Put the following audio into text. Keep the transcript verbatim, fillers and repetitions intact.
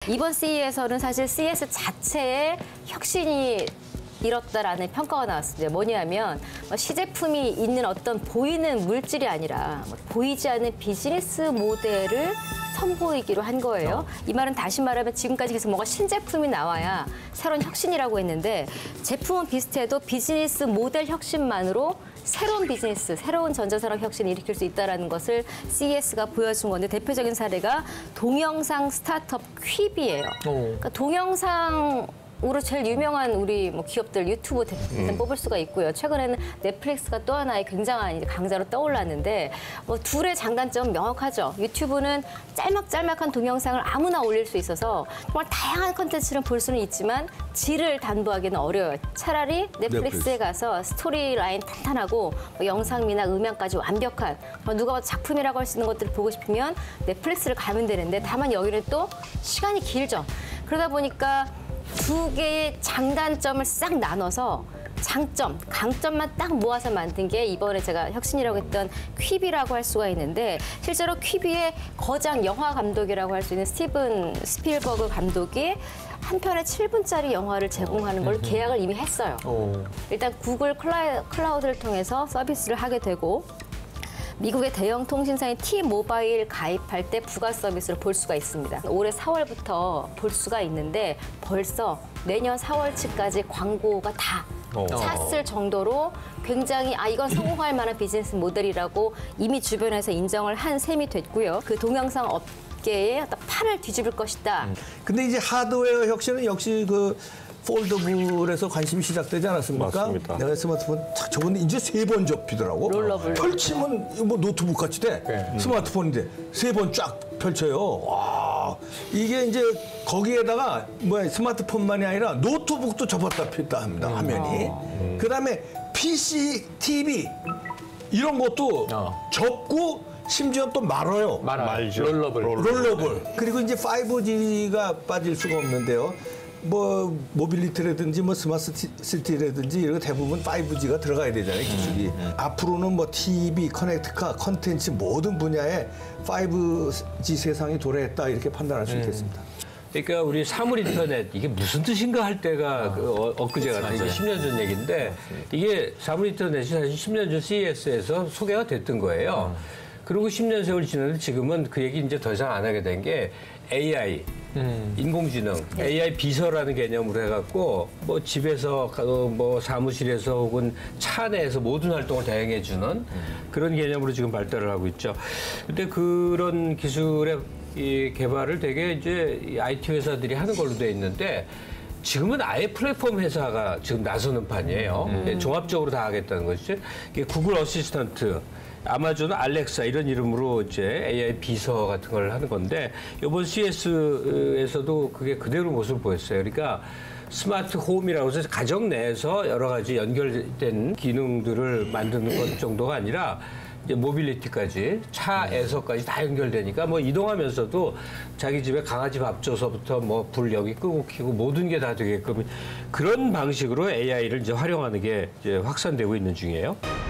이번 씨이에서는 사실 씨이에스 자체의 혁신이 이뤘다라는 평가가 나왔습니다. 뭐냐면 시제품이 있는 어떤 보이는 물질이 아니라 보이지 않는 비즈니스 모델을 선보이기로 한 거예요. 이 말은 다시 말하면 지금까지 계속 뭔가 신제품이 나와야 새로운 혁신이라고 했는데 제품은 비슷해도 비즈니스 모델 혁신만으로 새로운 비즈니스, 새로운 전자산업 혁신을 일으킬 수 있다는 것을 씨이에스가 보여준 건데 대표적인 사례가 동영상 스타트업 퀵이에요. 그러니까 동영상 으로 제일 유명한 우리 뭐 기업들 유튜브 대표팀 음. 뽑을 수가 있고요. 최근에는 넷플릭스가 또 하나의 굉장한 강자로 떠올랐는데 뭐 둘의 장단점은 명확하죠. 유튜브는 짤막짤막한 동영상을 아무나 올릴 수 있어서 정말 다양한 콘텐츠를 볼 수는 있지만 질을 담보하기는 어려워요. 차라리 넷플릭스에 가서 스토리 라인 탄탄하고 뭐 영상미나 음향까지 완벽한 뭐 누가 봐도 작품이라고 할 수 있는 것들을 보고 싶으면 넷플릭스를 가면 되는데 다만 여기는 또 시간이 길죠. 그러다 보니까 두 개의 장단점을 싹 나눠서 장점, 강점만 딱 모아서 만든 게 이번에 제가 혁신이라고 했던 퀴비라고 할 수가 있는데 실제로 퀴비의 거장 영화 감독이라고 할 수 있는 스티븐 스필버그 감독이 한 편의 칠 분짜리 영화를 제공하는 걸 계약을 이미 했어요. 일단 구글 클라, 클라우드를 통해서 서비스를 하게 되고 미국의 대형 통신사인 T-모바일 가입할 때 부가 서비스를 볼 수가 있습니다. 올해 사월부터 볼 수가 있는데 벌써 내년 사월치까지 광고가 다 찼을 정도로 굉장히 아 이건 성공할 만한 비즈니스 모델이라고 이미 주변에서 인정을 한 셈이 됐고요. 그 동영상 업계의 어떤 판을 뒤집을 것이다. 음. 근데 이제 하드웨어 혁신은 역시 그 폴더블에서 관심이 시작되지 않았습니까? 맞습니다. 내가 스마트폰 착 저건데 이제 세 번 접히더라고. 롤러블. 펼치면 뭐 노트북 같이 돼. 네. 스마트폰인데 세 번 쫙 펼쳐요. 와 이게 이제 거기에다가 뭐 스마트폰만이 아니라 노트북도 접었다 폈다 합니다. 음. 화면이. 음. 그다음에 피씨, 티비 이런 것도 어. 접고 심지어 또 말아요. 말 말죠. 롤러블. 롤러블. 그리고 이제 파이브지가 빠질 수가 없는데요. 뭐 모빌리티라든지 뭐 스마트 시티라든지 이런 거 대부분 파이브지가 들어가야 되잖아요, 기술이. 음, 음. 앞으로는 뭐 티비, 커넥트카, 컨텐츠 모든 분야에 파이브지 세상이 도래했다 이렇게 판단할 수 음. 있겠습니다. 그러니까 우리 사물 인터넷 이게 무슨 뜻인가 할 때가 아, 그 어, 엊그제 같은 이게 십 년 전 얘기인데 이게 사물 인터넷이 사실 십 년 전 씨이에스에서 소개가 됐던 거예요. 음. 그리고 십 년 세월 지났는데 지금은 그 얘기 이제 더 이상 안 하게 된 게 에이아이, 음. 인공지능, 네. 에이아이 비서라는 개념으로 해갖고 뭐 집에서 뭐 사무실에서 혹은 차 내에서 모든 활동을 대행해주는 음. 그런 개념으로 지금 발달을 하고 있죠. 근데 그런 기술의 이 개발을 되게 이제 아이티 회사들이 하는 걸로 돼 있는데 지금은 아예 플랫폼 회사가 지금 나서는 판이에요. 음. 종합적으로 다 하겠다는 것이죠. 이게 구글 어시스턴트, 아마존 알렉사 이런 이름으로 이제 에이아이 비서 같은 걸 하는 건데 이번 씨이에스에서도 그게 그대로 모습을 보였어요. 그러니까 스마트 홈이라고 해서 가정 내에서 여러 가지 연결된 기능들을 만드는 것 정도가 아니라 이제 모빌리티까지 차에서까지 다 연결되니까 뭐 이동하면서도 자기 집에 강아지 밥 줘서부터 뭐 불 여기 끄고 켜고 모든 게 다 되게끔 그런 방식으로 에이아이를 이제 활용하는 게 이제 확산되고 있는 중이에요.